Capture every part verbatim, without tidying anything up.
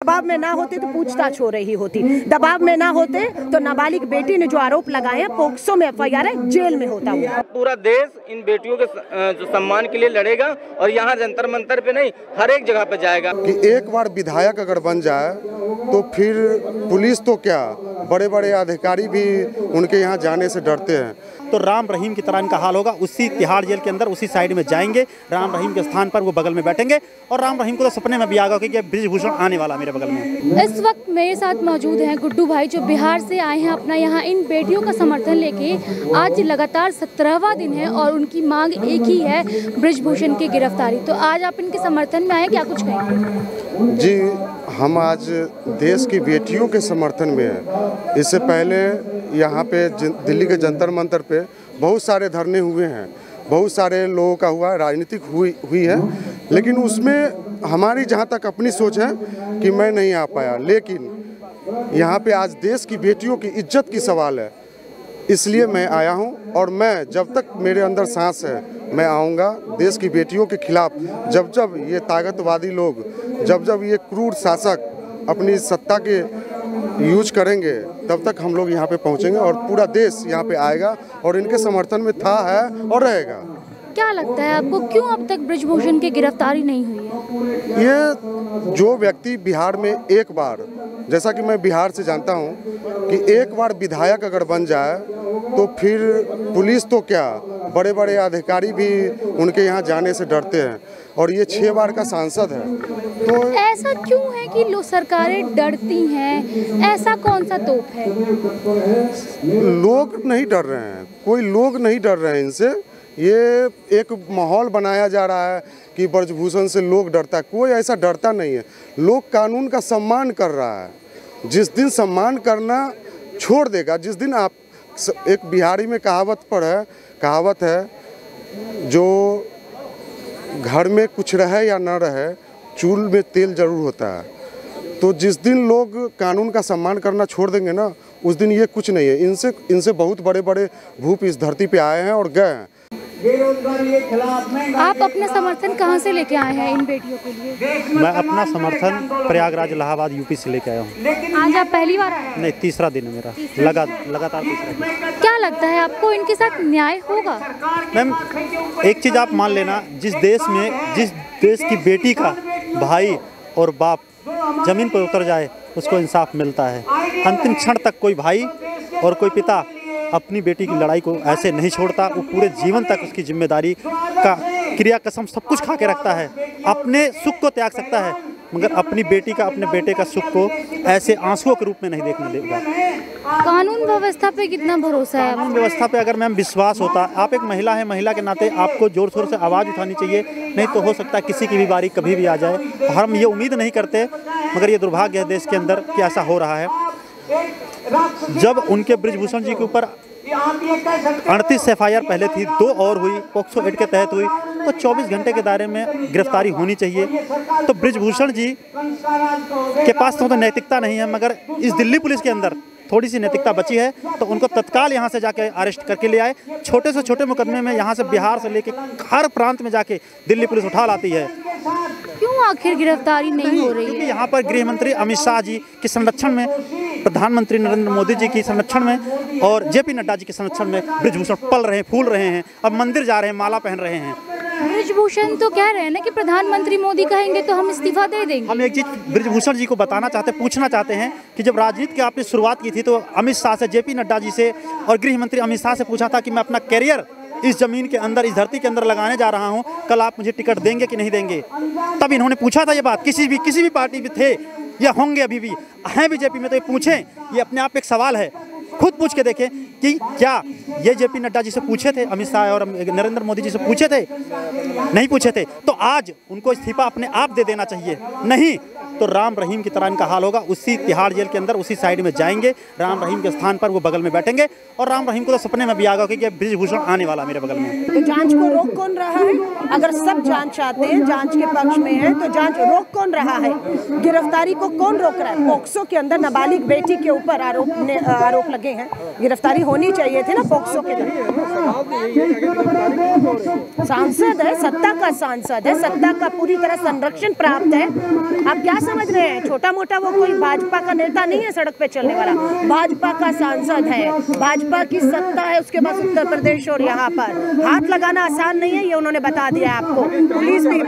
दबाव में ना होते तो पूछताछ हो रही होती, दबाव में ना होते तो नाबालिग बेटी ने जो आरोप लगाए हैं पोक्सो में एफ आई आर है, जेल में होता हुआ। पूरा देश इन बेटियों के जो सम्मान के लिए लड़ेगा और यहाँ जंतर मंतर पे नहीं, हर एक जगह पे जाएगा। कि एक बार विधायक अगर बन जाए तो फिर पुलिस तो क्या, बड़े बड़े अधिकारी भी उनके यहाँ जाने से डरते हैं। तो राम रहीम की तरह इनका हाल होगा, उसी तिहाड़ जेल के अंदर उसी साइड में जाएंगे, राम रहीम के स्थान पर वो बगल में बैठेंगे और राम रहीम को तो सपने में भी आएगा कि ब्रिजभूषण आने वाला मेरे बगल में। इस वक्त मेरे साथ मौजूद हैं गुड्डू भाई, जो बिहार से आए हैं अपना यहाँ इन बेटियों का समर्थन लेके। आज लगातार सत्रहवां दिन है और उनकी मांग एक ही है, ब्रिजभूषण की गिरफ्तारी। तो आज आप इनके समर्थन में आए, क्या कुछ कहेंगे? जी, हम आज देश की बेटियों के समर्थन में हैं। इससे पहले यहाँ पे दिल्ली के जंतर मंतर पे बहुत सारे धरने हुए हैं, बहुत सारे लोगों का हुआ, राजनीतिक हुई हुई है, लेकिन उसमें हमारी जहाँ तक अपनी सोच है कि मैं नहीं आ पाया। लेकिन यहाँ पे आज देश की बेटियों की इज्जत की सवाल है, इसलिए मैं आया हूँ। और मैं जब तक मेरे अंदर सांस है मैं आऊँगा देश की बेटियों के खिलाफ। जब जब ये ताकतवादी लोग, जब जब ये क्रूर शासक अपनी सत्ता के यूज करेंगे, तब तक हम लोग यहाँ पे पहुँचेंगे और पूरा देश यहाँ पे आएगा और इनके समर्थन में था, है और रहेगा। क्या लगता है आपको, क्यों अब तक ब्रिजभूषण की गिरफ्तारी नहीं हुई है? ये जो व्यक्ति बिहार में एक बार, जैसा कि मैं बिहार से जानता हूँ कि एक बार विधायक अगर बन जाए तो फिर पुलिस तो क्या, बड़े बड़े अधिकारी भी उनके यहाँ जाने से डरते हैं और ये छह बार का सांसद है। तो ऐसा क्यों है कि लोग सरकारें डरती हैं? ऐसा कौन सा तोप है? लोग नहीं डर रहे हैं, कोई लोग नहीं डर रहे हैं इनसे। ये एक माहौल बनाया जा रहा है कि ब्रिजभूषण से लोग डरता है, कोई ऐसा डरता नहीं है। लोग कानून का सम्मान कर रहा है। जिस दिन सम्मान करना छोड़ देगा, जिस दिन आप, एक बिहारी में कहावत पर है, कहावत है, जो घर में कुछ रहे या न रहे चूल में तेल जरूर होता है। तो जिस दिन लोग कानून का सम्मान करना छोड़ देंगे ना, उस दिन ये कुछ नहीं है। इनसे इनसे बहुत बड़े बड़े भूप इस धरती पे आए हैं और गए हैं। आप अपना समर्थन कहां से लेके आए हैं इन बेटियों के लिए? मैं अपना समर्थन प्रयागराज, इलाहाबाद, यूपी से लेके आया हूँ। आज आप पहली बार आए? नहीं, तीसरा दिन है मेरा, लगा लगातार तीसरा दिन। क्या लगता है आपको, इनके साथ न्याय होगा? मैम, एक चीज़ आप मान लेना, जिस देश में, जिस देश की बेटी का भाई और बाप जमीन पर उतर जाए उसको इंसाफ मिलता है। अंतिम क्षण तक कोई भाई और कोई पिता अपनी बेटी की लड़ाई को ऐसे नहीं छोड़ता। वो पूरे जीवन तक उसकी जिम्मेदारी का क्रिया कसम सब कुछ खा के रखता है। अपने सुख को त्याग सकता है मगर अपनी बेटी का, अपने बेटे का सुख को ऐसे आंसुओं के रूप में नहीं देखने देगा। कानून व्यवस्था पे कितना भरोसा है? कानून व्यवस्था पे अगर मैम विश्वास होता, आप एक महिला है, महिला के नाते आपको जोर शोर से आवाज़ उठानी चाहिए। नहीं तो हो सकता है किसी की भी बारी कभी भी आ जाए। हम ये उम्मीद नहीं करते, मगर ये दुर्भाग्य है देश के अंदर कि ऐसा हो रहा है। जब उनके ब्रिजभूषण जी के ऊपर अड़तीस एफ आई आर पहले थी, दो और हुई, पोक्सो एक्ट के तहत हुई, तो चौबीस घंटे के दायरे में गिरफ्तारी होनी चाहिए। तो ब्रिजभूषण जी के पास तो, तो नैतिकता नहीं है, मगर इस दिल्ली पुलिस के अंदर थोड़ी सी नैतिकता बची है, तो उनको तत्काल यहाँ से जाके अरेस्ट करके ले आए। छोटे से छोटे मुकदमे में यहाँ से बिहार से लेके हर प्रांत में जाके दिल्ली पुलिस उठा लाती है। क्यों आखिर गिरफ्तारी नहीं हो रही है? यहाँ पर गृह मंत्री अमित शाह जी के संरक्षण में, प्रधानमंत्री नरेंद्र मोदी जी की संरक्षण में और जेपी नड्डा जी के संरक्षण में ब्रिजभूषण पल रहे हैं, फूल रहे हैं। अब मंदिर जा रहे हैं, माला पहन रहे हैं। ब्रिजभूषण तो कह रहे हैं ना कि प्रधानमंत्री मोदी कहेंगे तो हम इस्तीफा दे देंगे। हम एक चीज ब्रिजभूषण जी को बताना चाहते, पूछना चाहते हैं कि जब राजनीति की आपने शुरुआत की थी तो अमित शाह से, जेपी नड्डा जी से और गृह मंत्री अमित शाह से पूछा था कि मैं अपना कैरियर इस जमीन के अंदर, इस धरती के अंदर लगाने जा रहा हूं, कल आप मुझे टिकट देंगे कि नहीं देंगे? तब इन्होंने पूछा था ये बात। किसी भी किसी भी पार्टी में थे या होंगे, अभी भी हैं बीजेपी में, तो ये पूछें। ये अपने आप एक सवाल है, खुद पूछ के देखें कि क्या ये जेपी नड्डा जी से पूछे थे, अमित शाह और नरेंद्र मोदी जी से पूछे थे? नहीं पूछे थे। तो आज उनको इस्तीफा अपने आप दे देना चाहिए। नहीं तो राम रहीम की तरह इनका हाल होगा, उसी तिहाड़ जेल के अंदर उसी साइड में जाएंगे, राम रहीम के स्थान पर वो बगल में बैठेंगे और राम रहीम को तो सपने में भी आएगा कि ब्रिजभूषण आने वाला मेरे बगल में। तो जांच को रोक कौन रहा है? अगर सब जांच चाहते हैं, जांच के पक्ष में है, तो जांच रोक कौन रहा है? गिरफ्तारी को कौन रोक रहा है? पोक्सो के अंदर नाबालिग बेटी के ऊपर आरोप ने आरोप लगे हैं, गिरफ्तारी होनी चाहिए थी ना पोक्सो के अंदर। सांसद है, सत्ता का सांसद है, सत्ता का पूरी तरह संरक्षण प्राप्त है। आप क्या समझ रहे हैं? छोटा मोटा वो कोई भाजपा का नेता नहीं है सड़क पे चलने वाला, भाजपा का सांसद है, भाजपा की सत्ता है उसके बाद उत्तर प्रदेश और यहाँ पर हाथ लगाना आसान नहीं है, ये उन्होंने बता दिया आपको। पुलिस भी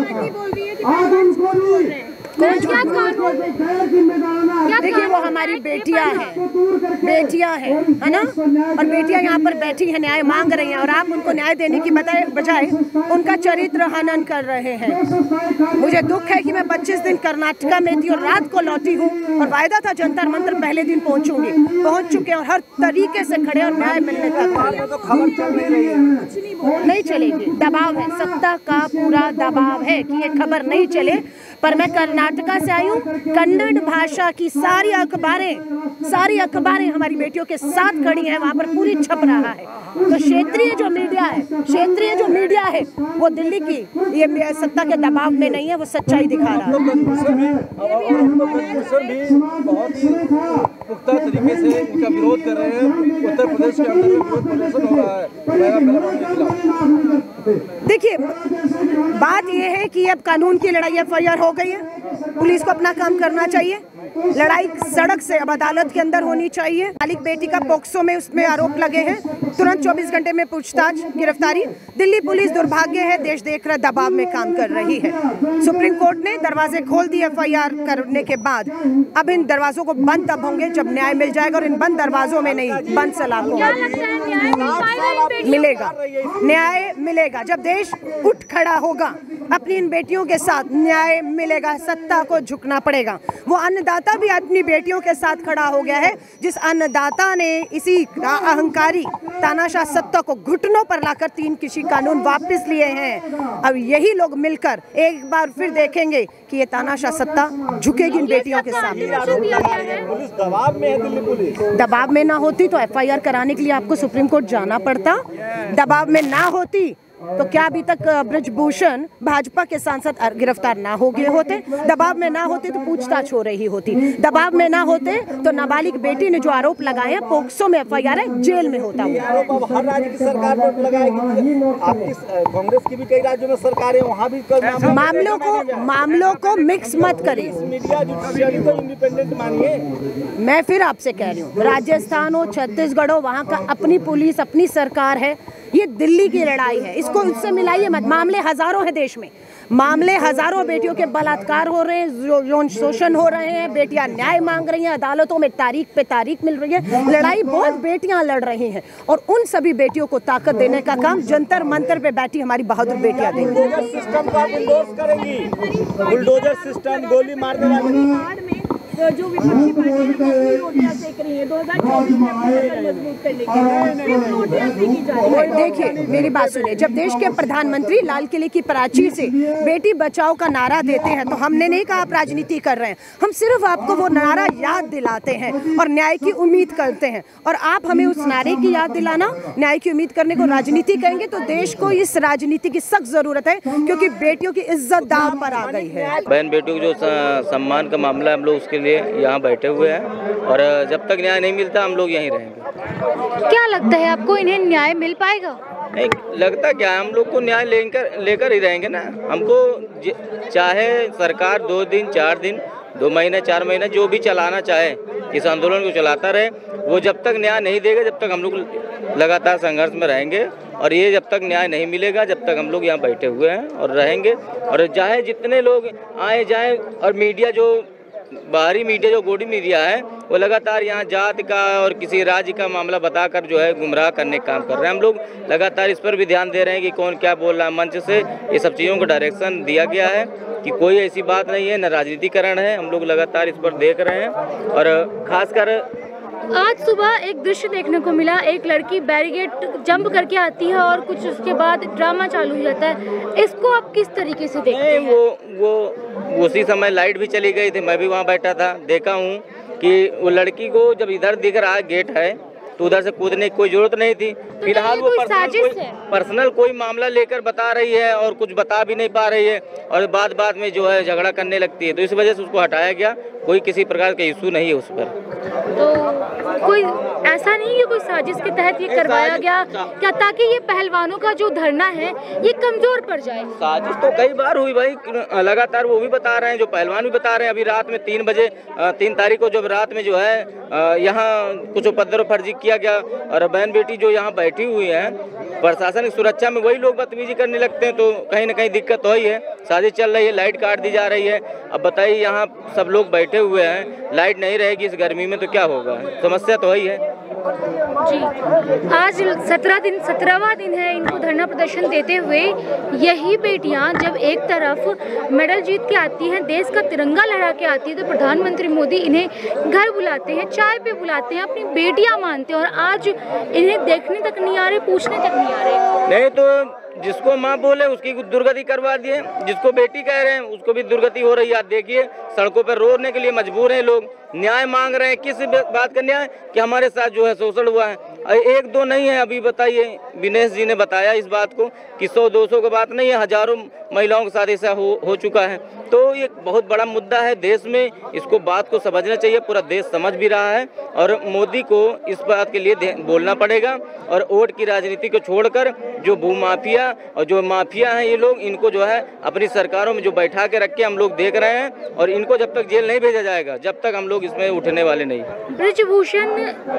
क्या कानून? देखिए वो हमारी बेटियां हैं, बेटियां हैं, है ना, और बेटियां यहाँ पर बैठी हैं, न्याय मांग रही हैं और आप उनको न्याय देने की बजाय बजाय उनका चरित्र हनन कर रहे हैं। मुझे दुख है कि मैं पच्चीस दिन कर्नाटका में थी और रात को लौटी हूँ और वायदा था जंतर मंतर पहले दिन पहुँचूंगी, पहुँच चुके और हर तरीके से खड़े और न्याय मिलने तक तो खबर चल नहीं रही है, नहीं चलेगी। दबाव है, सत्ता का पूरा दबाव है कि ये खबर नहीं चले। पर मैं कर्नाटका से आई हूँ, कन्नड़ भाषा की सारी अखबारें सारी अखबारें हमारी बेटियों के साथ खड़ी हैं, वहाँ पर पूरी छप रहा है। तो क्षेत्रीय जो मीडिया है क्षेत्रीय जो मीडिया है वो दिल्ली की ये सत्ता के दबाव में नहीं है, वो सच्चाई दिखा रहा है। बहुत ही पुख्ता तरीके से इनका विरोध कर रहे हैं, उत्तर प्रदेश के अंदर विरोध प्रदर्शन हो रहा है। देखिए बात यह है कि अब कानून की लड़ाई एफ आई आर हो गई है, पुलिस को अपना काम करना चाहिए, लड़ाई सड़क से अब अदालत के अंदर होनी चाहिए। मालिक बेटी का पॉक्सो में उसमें आरोप लगे हैं, तुरंत चौबीस घंटे में पूछताछ गिरफ्तारी। दिल्ली पुलिस दुर्भाग्य है, देश देख रहा दबाव में काम कर रही है। सुप्रीम कोर्ट ने दरवाजे खोल दिए एफ आई आर करने के बाद, अब इन दरवाजों को बंद तब होंगे जब न्याय मिल जाएगा और इन बंद दरवाजों में नहीं, बंद सलाखों में मिलेगा न्याय मिलेगा। जब देश उठ खड़ा होगा अपनी इन बेटियों के साथ न्याय मिलेगा, सत्ता को झुकना पड़ेगा। वो अन्नदाता भी अपनी बेटियों के साथ खड़ा हो गया है, जिस अन्नदाता ने इसी अहंकारी तानाशाह सत्ता को घुटनों पर लाकर तीन कृषि कानून वापस लिए हैं। अब यही लोग मिलकर एक बार फिर देखेंगे कि ये तानाशाह सत्ता झुकेगी इन बेटियों के सामने। पुलिस दबाव में है, दिल्ली पुलिस दबाव में ना होती तो एफ आई आर कराने के लिए आपको सुप्रीम कोर्ट जाना पड़ता। दबाव में ना होती तो क्या अभी तक ब्रजभूषण भाजपा के सांसद गिरफ्तार ना हो गए होते? दबाव में ना होते तो पूछताछ हो रही होती। दबाव में ना होते तो नाबालिग बेटी ने जो आरोप लगाए हैं पोक्सो में एफ आई आर है, जेल में होता। आरोप अब हर राज्य की सरकार पर लगाएगी, आपकी कांग्रेस की भी कई राज्यों में सरकार है, वहाँ भी मामलों को मामलों को मिक्स मत करिए। मीडिया जुडिशियरी तो इंडिपेंडेंट मानिए। मैं फिर आपसे कह रही हूँ, राजस्थान हो छत्तीसगढ़ हो, वहाँ का अपनी पुलिस अपनी सरकार है, ये दिल्ली की लड़ाई है, इसको उससे मिलाइए मत। मामले हजारों हैं देश में, मामले हजारों बेटियों के बलात्कार हो रहे हैं, यौन शोषण हो रहे हैं, बेटियां न्याय मांग रही हैं, अदालतों में तारीख पे तारीख मिल रही है, लड़ाई बहुत बेटियां लड़ रही हैं और उन सभी बेटियों को ताकत देने का काम जंतर मंतर पे बैठी हमारी बहादुर बेटियां देंगी। बुलडोजर सिस्टम को आप इंडोर्स करेंगी? बुलडोजर सिस्टम, गोली मारने वाले जो विपक्षी पार्टी रोटियां सेक रही हैं, दो हज़ार चौबीस में मजबूत करने के लिए रोटियां सेकी जा रही हैं। देखिए मेरी बात सुनिए, जब देश के प्रधानमंत्री लाल किले की प्राचीर से बेटी बचाओ का नारा देते हैं तो हमने नहीं कहा आप राजनीति कर रहे हैं, हम सिर्फ आपको वो नारा याद दिलाते हैं और न्याय की उम्मीद करते हैं। और आप हमें उस नारे की याद दिलाना, न्याय की उम्मीद करने को राजनीति कहेंगे तो देश को इस राजनीति की सख्त जरूरत है, क्योंकि बेटियों की इज्जत दांव पर आ गई है। बहन बेटियों को जो सम्मान का मामला है, हम लोग उसके यहाँ बैठे हुए हैं और जब तक न्याय नहीं मिलता हम लोग यहीं रहेंगे। क्या लगता है आपको, इन्हें न्याय मिल पाएगा? नहीं लगता क्या है, हम लोग को न्याय लेकर लेकर ही रहेंगे ना। हमको चाहे सरकार दो दिन चार दिन दो महीने चार महीने जो भी चलाना चाहे, इस आंदोलन को चलाता रहे, वो जब तक न्याय नहीं देगा जब तक हम लोग लगातार संघर्ष में रहेंगे। और ये जब तक न्याय नहीं मिलेगा जब तक हम लोग यहाँ बैठे हुए हैं और रहेंगे। और चाहे जितने लोग आए जाएं, और मीडिया जो बाहरी मीडिया जो गोडी मीडिया है वो लगातार यहाँ जात का और किसी राज्य का मामला बताकर जो है गुमराह करने का काम कर रहे हैं। हम लोग लगातार इस पर भी ध्यान दे रहे हैं कि कौन क्या बोल रहा है। मंच से ये सब चीज़ों को डायरेक्शन दिया गया है कि कोई ऐसी बात नहीं है, न राजनीतिकरण है। हम लोग लगातार इस पर देख रहे हैं। और खासकर आज सुबह एक दृश्य देखने को मिला, एक लड़की बैरिकेड जंप करके आती है और कुछ उसके बाद ड्रामा चालू हो जाता है। इसको आप किस तरीके से देखते हैं? वो वो उसी समय लाइट भी चली गई थी, मैं भी वहाँ बैठा था, देखा हूँ कि वो लड़की को जब इधर दिख रहा है गेट है तो उधर से कूदने की कोई जरूरत नहीं थी। फिलहाल वो पर्सनल कोई पर्सनल कोई मामला लेकर बता रही है और कुछ बता भी नहीं पा रही है और बाद बाद में जो है झगड़ा करने लगती है, तो इस वजह से उसको हटाया गया। कोई किसी प्रकार का इशू नहीं है उस पर। तो कोई ऐसा नहीं है कोई साजिश के तहत ये करवाया गया क्या, ताकि ये पहलवानों का जो धरना है ये कमजोर पड़ जाए? साजिश तो कई बार हुई भाई, लगातार वो भी बता रहे हैं, जो पहलवान भी बता रहे हैं। अभी रात में तीन बजे तीन तारीख को जब रात में जो है यहाँ कुछ उपद्रव फर्जी किया गया और बहन बेटी जो यहाँ बैठी हुई है, प्रशासन की सुरक्षा में वही लोग बदतमीजी करने लगते हैं, तो कहीं ना कहीं दिक्कत तो ही है। साजिश चल रही है, लाइट काट दी जा रही है। अब बताइए यहाँ सब लोग बैठे हुए हैं, लाइट नहीं रहेगी इस गर्मी में तो क्या होगा, समस्या तो ही है जी। आज सत्रह दिन सत्रहवां दिन है इनको धरना प्रदर्शन देते हुए। यही बेटियां जब एक तरफ मेडल जीत के आती हैं, देश का तिरंगा लहरा के आती है, तो प्रधानमंत्री मोदी इन्हें घर बुलाते हैं, चाय पे बुलाते हैं, अपनी बेटियां मानते हैं, और आज इन्हें देखने तक नहीं आ रहे, पूछने तक नहीं आ रहे। नहीं तो जिसको माँ बोले उसकी दुर्गति करवा दिए, जिसको बेटी कह रहे हैं उसको भी दुर्गति हो रही है। आप देखिए सड़कों पर रोने के लिए मजबूर हैं लोग, न्याय मांग रहे हैं। किस बात का न्याय कि हमारे साथ जो है शोषण हुआ है। एक दो नहीं है, अभी बताइए विनेश जी ने बताया इस बात को कि सौ दो सौ की बात नहीं है, हजारों महिलाओं के साथ ऐसा हो, हो चुका है। तो ये बहुत बड़ा मुद्दा है देश में, इसको बात को समझना चाहिए, पूरा देश समझ भी रहा है और मोदी को इस बात के लिए बोलना पड़ेगा। और वोट की राजनीति को छोड़कर जो भूमाफिया और जो माफिया हैं ये लोग, इनको जो है अपनी सरकारों में जो बैठा के रख के हम लोग देख रहे हैं, और इनको जब तक जेल नहीं भेजा जाएगा जब तक हम लोग इसमें उठने वाले नहीं। ब्रिजभूषण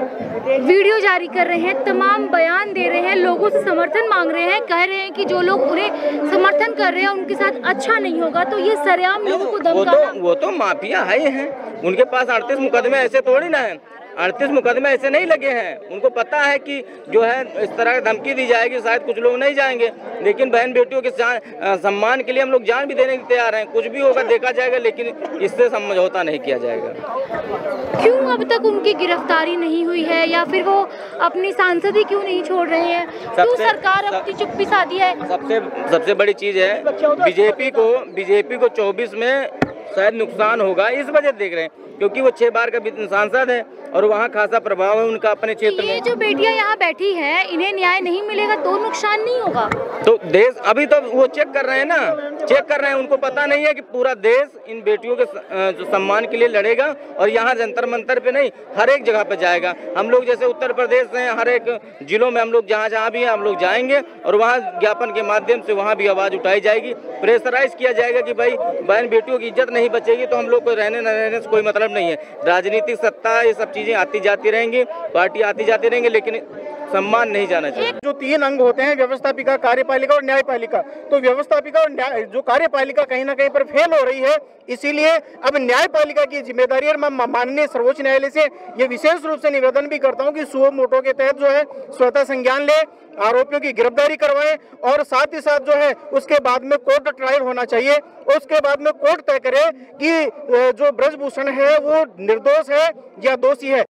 वीडियो जारी कर रहे हैं, तमाम बयान दे रहे हैं, लोगों से समर्थन मांग रहे हैं, कह रहे हैं कि जो लोग उन्हें समर्थन कर रहे हैं उनके साथ अच्छा नहीं होगा। तो ये सरेआम लोगों को वो धमकाना, तो वो तो माफिया है ही हैं, उनके पास अड़तीस मुकदमे ऐसे थोड़ी ना है, अड़तीस मुकदमे ऐसे नहीं लगे हैं। उनको पता है कि जो है इस तरह की धमकी दी जाएगी, शायद कुछ लोग नहीं जाएंगे, लेकिन बहन बेटियों के सम्मान के लिए हम लोग जान भी देने के तैयार हैं। कुछ भी होगा देखा जाएगा, लेकिन इससे समझौता नहीं किया जाएगा। क्यों अब तक उनकी गिरफ्तारी नहीं हुई है, या फिर वो अपनी सांसदी क्यों नहीं छोड़ रहे हैं? क्यों सरकार अपनी चुप्पी साधी है? सबसे सबसे बड़ी चीज है बीजेपी को बीजेपी को चौबीस में शायद नुकसान होगा, इस वजह देख रहे हैं क्योंकि वो छह बार का सांसद है और वहाँ खासा प्रभाव है उनका अपने क्षेत्र में। ये जो बेटियां यहाँ बैठी हैं, इन्हें न्याय नहीं मिलेगा तो नुकसान नहीं होगा? तो देश अभी तो वो चेक कर रहे हैं ना, चेक कर रहे हैं। उनको पता नहीं है कि पूरा देश इन बेटियों के जो सम्मान के लिए लड़ेगा और यहाँ जंतर मंतर पे नहीं, हर एक जगह पे जाएगा। हम लोग जैसे उत्तर प्रदेश से हर एक जिलों में हम लोग जहाँ जहाँ भी हैं हम लोग जाएंगे और वहाँ ज्ञापन के माध्यम से वहाँ भी आवाज उठाई जाएगी, प्रेशराइज किया जाएगा कि भाई बहन बेटियों की इज्जत नहीं बचेगी तो हम लोग को रहने न रहने से कोई मतलब नहीं है। राजनीतिक सत्ता ये सब चीजें आती जाती रहेंगी, पार्टी आती जाती रहेंगी, लेकिन सम्मान नहीं जाना चाहिए। जो तीन अंग होते हैं, व्यवस्थापिका, कार्यपालिका और न्यायपालिका, तो व्यवस्थापिका और न्याय जो कार्यपालिका कहीं ना कहीं पर फेल हो रही है, इसीलिए अब न्यायपालिका की जिम्मेदारी है। मैं माननीय सर्वोच्च न्यायालय से ये विशेष रूप से निवेदन भी करता हूं कि सुओ मोटो के तहत जो है स्वतः संज्ञान ले, आरोपियों की गिरफ्तारी करवाएं और साथ ही साथ जो है उसके बाद में कोर्ट ट्रायल होना चाहिए। उसके बाद में कोर्ट तय करे कि जो ब्रजभूषण है वो निर्दोष है या दोषी है।